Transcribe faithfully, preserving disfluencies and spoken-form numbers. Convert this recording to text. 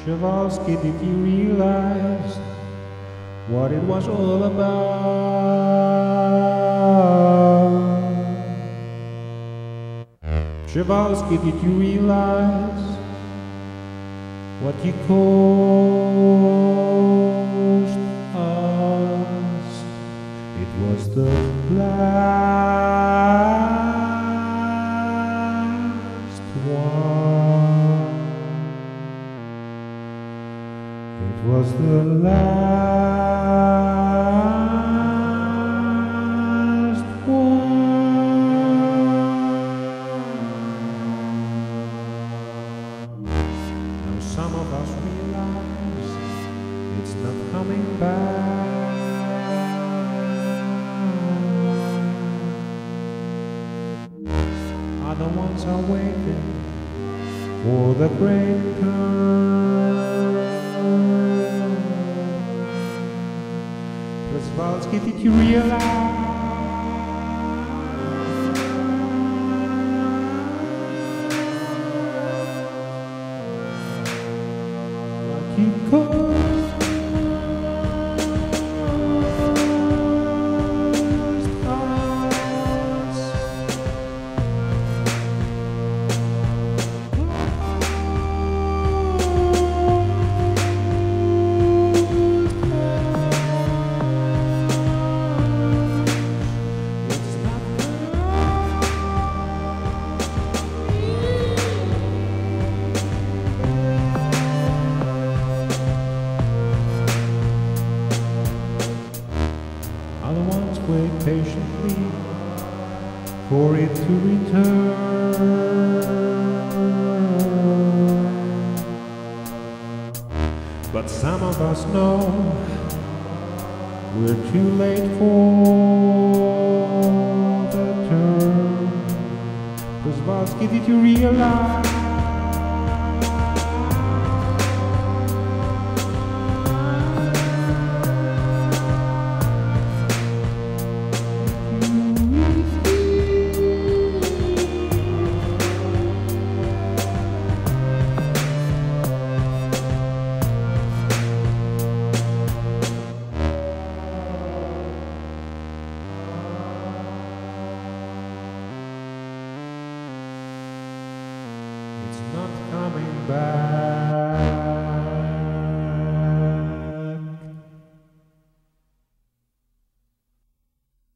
Przewalski, did you realize what it was all about? Przewalski, did you realize what you caused us? It was the last one. It was the last one. Now some of us realize it's not coming back. Other ones are waiting for the great turn. Przewalski, did you realize what you caused us? Other ones wait patiently for it to return. But some of us know we're too late for the turn. Przewalski, did you realize it's not coming back?